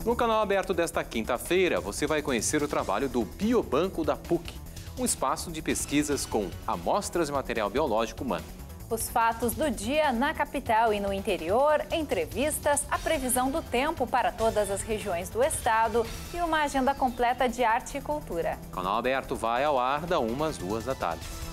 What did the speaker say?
No canal aberto desta quinta-feira, você vai conhecer o trabalho do Biobanco da PUC, um espaço de pesquisas com amostras de material biológico humano. Os fatos do dia na capital e no interior, entrevistas, a previsão do tempo para todas as regiões do estado e uma agenda completa de arte e cultura. O canal aberto vai ao ar da 1 às 2 da tarde.